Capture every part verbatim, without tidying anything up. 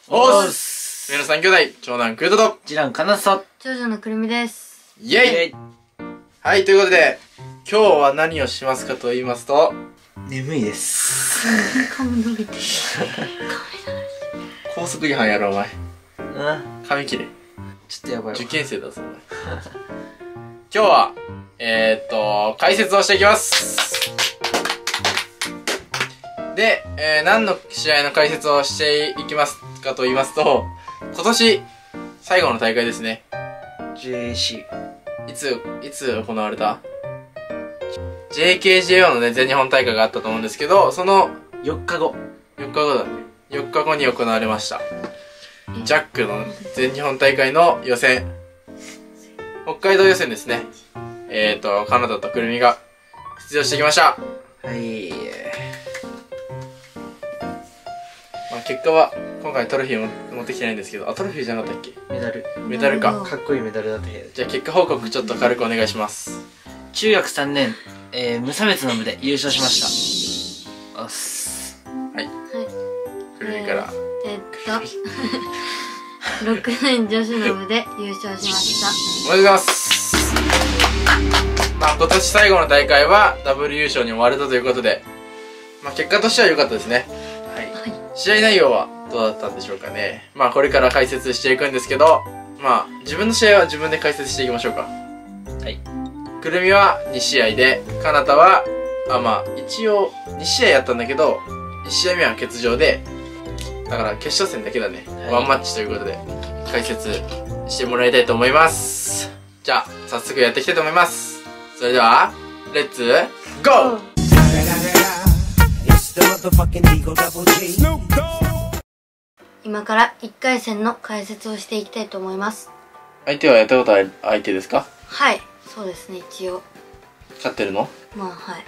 おーす。上野三兄弟、長男クートと次男かなさ長女のくるみです。 イエイ。はい、ということで今日は何をしますかと言いますと、 眠いです。 髪伸びてる。 高速違反やろお前。 あ、 髪切れ。 ちょっとやばいわ。 受験生だぞお前。今日はえー、っと解説をしていきます。で、えー、何の試合の解説をしていきますかと言いますと、今年最後の大会ですね。 ジェーエーシーいついつ行われた ジェーケージェーオー のね全日本大会があったと思うんですけど、そのよっかごよっかごだね。よっかごに行われましたジャックの全日本大会の予選、北海道予選ですね。えーとカナダとくるみが出場してきました。 はい。 まあ、結果は今回トロフィーも持ってきてないんですけど、あ、トロフィーじゃなかったっけ。 メダルメダルか。 かっこいいメダルだったけど、 じゃあ結果報告ちょっと軽くお願いします。 中学さんねん、えー、無差別の部で優勝しました。おっす。 はい、 はい。 くるみからえー、っとろくねん女子の部で優勝しました。 おめでとうございます。まあ今年最後の大会はダブル優勝に終われたということで、まあ結果としては良かったですね。はい、試合内容はどうだったんでしょうかね。まあこれから解説していくんですけど、まあ自分の試合は自分で解説していきましょうか。 はい。 くるみはに試合で、かなたはあまあ一応に試合やったんだけどいち試合目は欠場で、だから決勝戦だけだね、はい、ワンマッチということで解説してもらいたいと思います。じゃあ早速やっていきたいと思います。それではレッツゴー。 今からいっかい戦の解説をしていきたいと思います。 相手はやったことある相手ですか？ はい、そうですね。一応勝ってるの？ まあはい。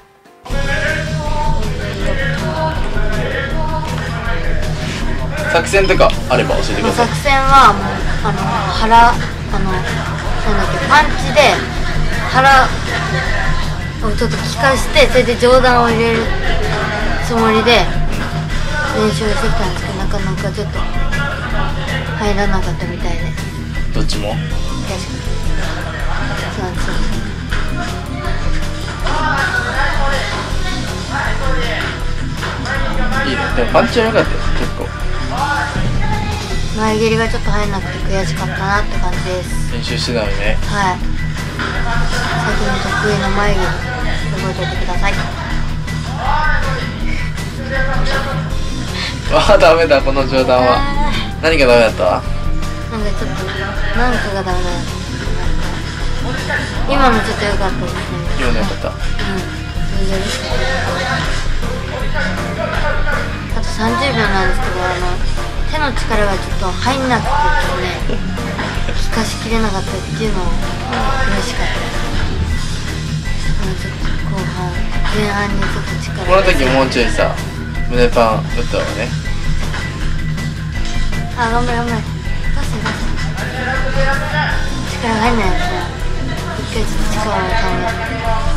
作戦とかあれば教えてください。 作戦はもうあの腹あのなんだっけパンチで腹をちょっと効かして、それで上段を入れるつもりで練習してきたんですけど、なかなかちょっと入らなかったみたいで。 どっちも？ 悔しかった。そうなんですよ。 いいね。でもパンチは良かったよ結構。 前蹴りがちょっと入らなくて悔しかったなって感じです。 練習してたのね。 はい。先に得意の前蹴り覚えておいてください。 わあダメだこの上段は。何がダメだった？ なんかちょっとなんかがダメだった。今のちょっと良かったですね。 今の良かった。 うん。それであとさんじゅうびょうなんですけど、あの手の力がちょっと入んなくてですね、効かしきれなかったっていうのも嬉しかったです。ちょっと後半前半にちょっと力この時もうちょいさ胸パン打ったわね。 あ、頑張れ頑張れ。出せ出せ。力入んないやつね。一回ちょっと力をためる。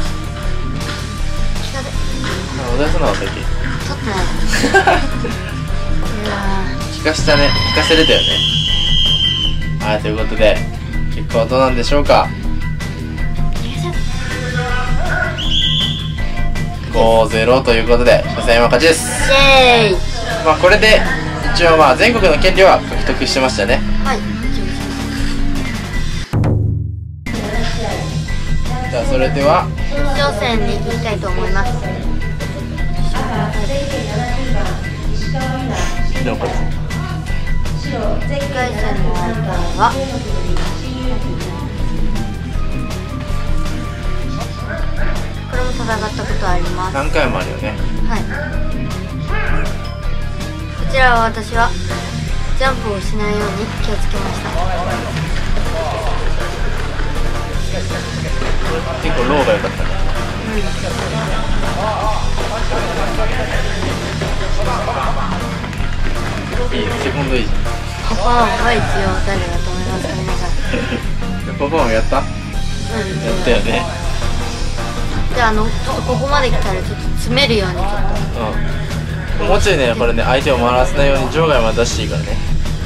効かせ。 あ、お出さなかったっけ？ 取ってない。いやー。 効かしたね。効かせれたよね。はい、ということで結果はどうなんでしょうか。ごたいゼロということで初戦は勝ちです。 イエーイ。 まあこれで一応まあ全国の権利は獲得してましたね。 はい。 じゃあそれでは決勝戦に行きたいと思います。 了解です。 いっかい戦の相手はこれも戦ったことあります。 何回もあるよね。 はい。こちらは私はジャンプをしないように気をつけました。 結構ローが良かったね。うん、いいね、セコンドいいじゃん。 パパは一応誰だと思いますか皆さん。 パパもやった？やったよね。 じゃあ、あのちょっとここまで来たらちょっと詰めるようにちょっと。 うん。もうちょいね、これね、相手を回らせないように場外まで出していいからね。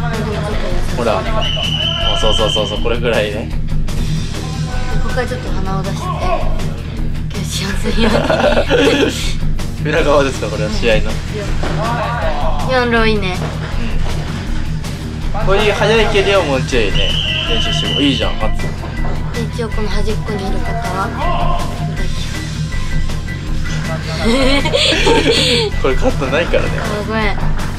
ほら、あ、そうそうそうそう、これぐらいね。 ここからちょっと鼻を出して消しやすいように裏側ですか、これは試合の。 よんロいいね。 こういう早い蹴りをもうちょいね練習してもいいじゃん。あつ一応この端っこにいる方はこれカットないからね。 あ、ごめん。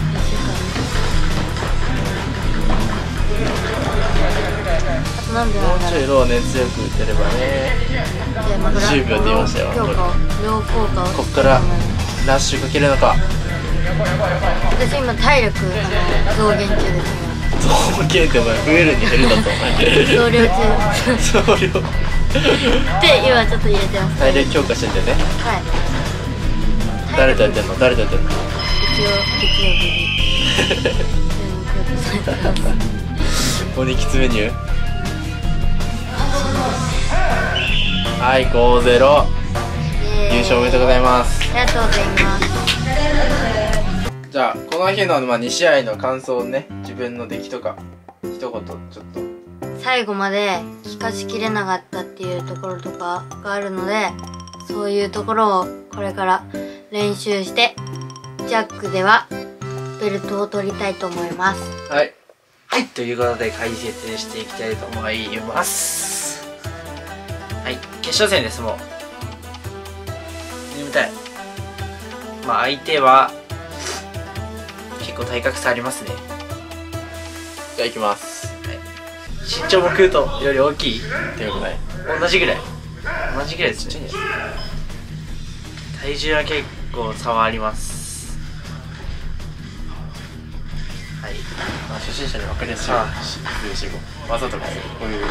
なんでもうちょいロー熱強く打てればね。じゅうびょうって言いましたよ。 強化を両効果をこっからラッシュかけるのか。 私今体力あの増減中ですね。 増減ってお前増えるに減るだとお前増量中増量で今ちょっと入れてます。 体力強化してんだよね。 はい。 誰とやってんの誰とやってんの。 一応月曜日に鬼きつメニュー。はい、ごたいゼロ優勝おめでとうございます。 ありがとうございます。 じゃあこの日のまあに試合の感想をね、自分の出来とか一言ちょっと。 最後まで聞かしきれなかったっていうところとかがあるので、そういうところをこれから練習してジャックではベルトを取りたいと思います。 はいはい、ということで解説していきたいと思います。はい、決勝戦です。もう眠たい。まあ相手は結構体格差ありますね。 じゃあいきます。 身長もクートより大きいってよくない。 同じぐらい同じぐらいですね。体重は結構差はあります。はい、 まあ、初心者に分かりやすいようにしよう。わざとかするこういう。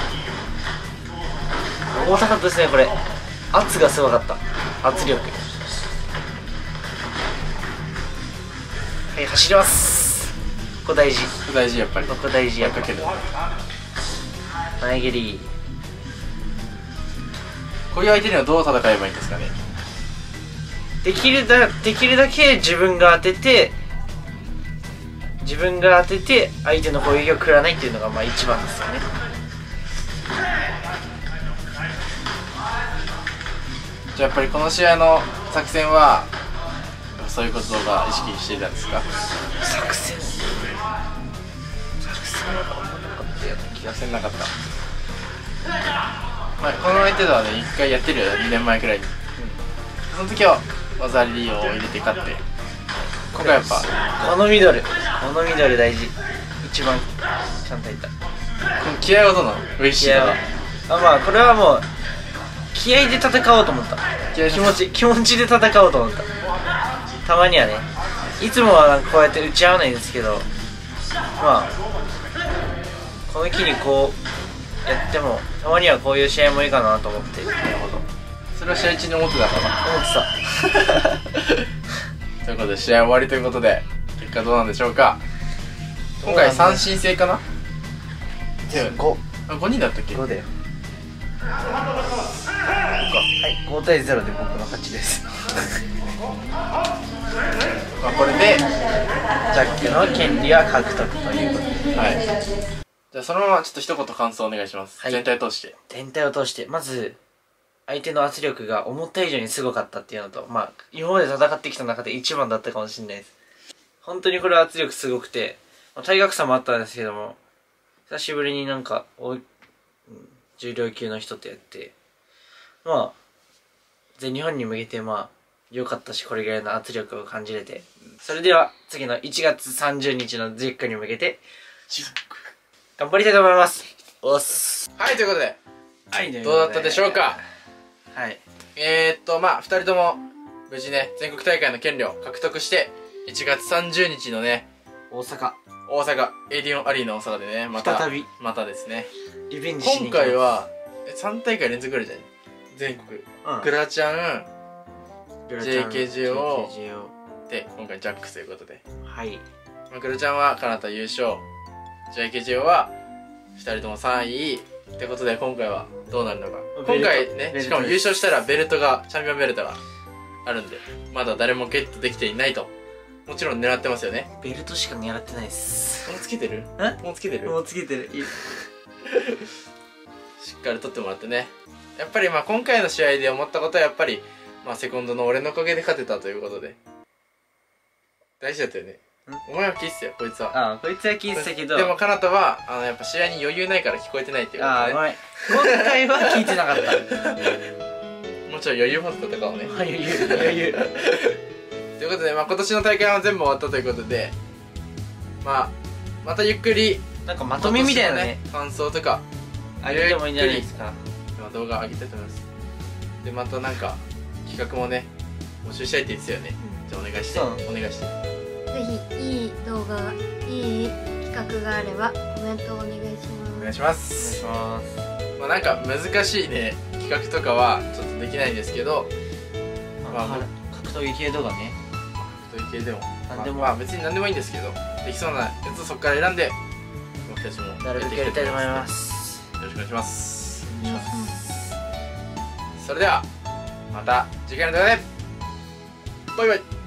重たかったですねこれ。圧がすごかった。圧力。はい、走ります。ここ大事。 ここ大事。やっぱりここ大事。やっぱかける前蹴り。 こういう相手にはどう戦えばいいんですかね。 できるだできるだけ自分が当てて自分が当てて相手の攻撃を食らわないっていうのがまあ一番ですよね。 じゃあやっぱりこの試合の作戦はそういうことが意識していたんですか。 作戦作戦はあんまなかったような気が作戦なかった。まあ、この相手とはね、いっかいやってるよ、にねんまえくらいに、うん、その時は技リーを入れて勝って、今回やっぱこのミドルこのミドル大事。一番ちゃんといった。この気合はどうなの。嬉しい。 気合はあ、まあこれはもう気合で戦おうと思った。気持ち気持ちで戦おうと思った。たまにはね、いつもはこうやって打ち合わないんですけど、まあこの機にこうやってもたまにはこういう試合もいいかなと思って。なるほど。 それは試合中に思ってたかな。 思ってたということで試合終わりということで結果どうなんでしょうか。今回三振制かな。 ごあ、ごにんだったっけ。 ごだよ。はい、ごたいゼロで僕の勝ちです。 まあこれでジャックの権利は獲得ということで、 はい。じゃあそのままちょっと一言感想お願いします。はい、全体を通して。 全体を通してまず相手の圧力が思った以上にすごかったっていうのと、まあ今まで戦ってきた中で一番だったかもしれないです。本当にこれは圧力すごくて、まあ、体格差もあったんですけども、久しぶりになんかお重量級の人とやって、まあ全日本に向けてまあ良かったし、これぐらいの圧力を感じれて、それでは次のいちがつさんじゅうにちのジェックに向けて頑張りたいと思います。おっす。 はい、ということで、 はい、 どうだったでしょうか。 はい、 えー、っとまあふたりとも無事ね全国大会の権利を獲得して、いちがつさんじゅうにちのね大阪大阪エディオンアリーナ大阪でねまた再びまたですねリベンジしに今回はさんたいかい連続ぐらいじゃない全国、うん、グラちゃん ジェイケージェーオー で今回ジャックということで、 はい、 まあ、グラちゃんはカナダ優勝、 ジェイケージェーオー はふたりともさんいってことで、今回はどうなるのか。今回ね、しかも優勝したらベルトがチャンピオンベルトがあるんで、まだ誰もゲットできていないともちろん狙ってますよね。 ベルトしか狙ってないっす。 もうつけてる？ えもうつけてる？ もうつけてる。 しっかり取ってもらってね。やっぱりまあ今回の試合で思ったことはやっぱりまあセコンドの俺のおかげで勝てたということで大事だったよね。お前は聞いてたよ、こいつは。 ああ、こいつは聞いてたけど。 でもかなたはあのやっぱ試合に余裕ないから聞こえてないっていうことで、ね、 ああ、ごめん。今回は聞いてなかった。 もうちょい余裕持って戦おうね。 余裕余裕。 ということで、まあ、今年の大会は全部終わったということで、まあまたゆっくりなんかまとめみたいなね感想とかあげてもいいんじゃないですか。 動画上げたいと思います。でまたなんか企画もね募集したいって言ってたよね、うん、じゃあお願いしてお願いしてぜひいい動画いい企画があればコメントをお願いします。 お願いします。 お願いします。 まあなんか難しいね企画とかはちょっとできないんですけど、 まあ、まあ、格闘技系動画ね、 格闘技系でも何でも、 まあ、まあ別に何でもいいんですけど、できそうなやつをそこから選んで僕たちもなるべくやりたいと思います。 よろしくお願いします。 お願いします。 それではまた次回の動画でバイバイ。